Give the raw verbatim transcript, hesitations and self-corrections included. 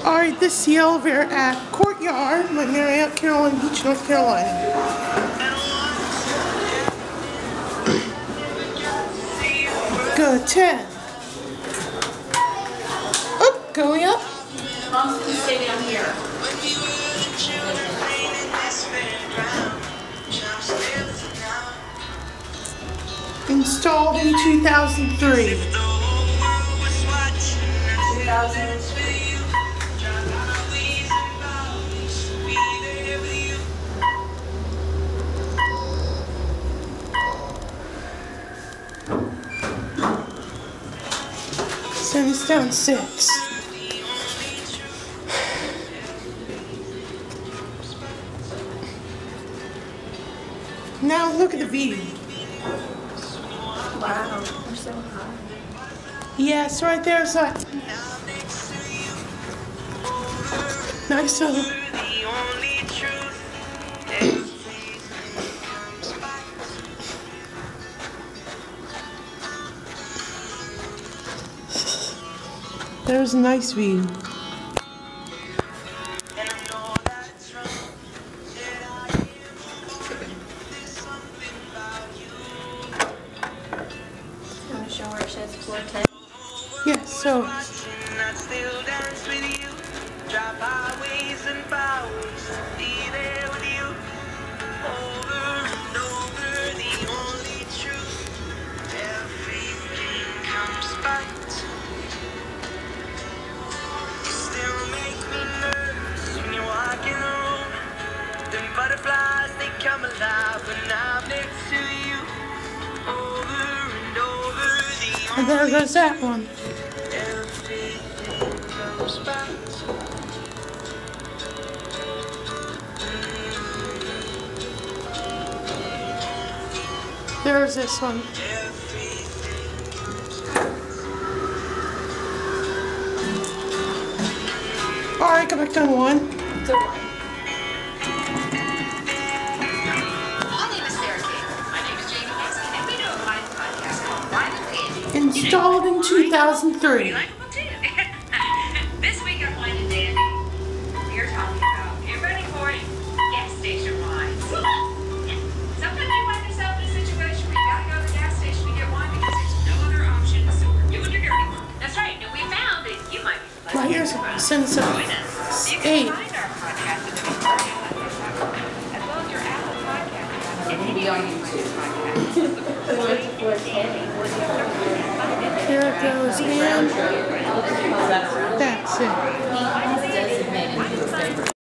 Alright, this is the elevator at Courtyard, my Marriott, Carolina Beach, North Carolina. Go ten. Oh, going up. Mom, please stay down here. Installed in two thousand three. two thousand. So it's down six. Now look at the view. Wow, we're so high. Yeah, it's right there. So nice of There's a nice view. Want to show where it says floor ten? Yes, so butterflies, they come alive when I'm next to you. Over and over, the and there goes that one. everything comes back. There's this one. Alright, go back down one. So one. Installed in two thousand three. This week on Wine and Dandy, we are talking about, get ready for it, gas station wines. Sometimes you find yourself in a situation where you gotta go to the gas station to get wine because there's no other option, so we're doing your dirty work. That's right, and we found that you might be Right here's one. Since uh, You can eight. find our podcast at the as well as your Apple podcast. And maybe on YouTube podcast. Floor ten. There it goes, and that's it.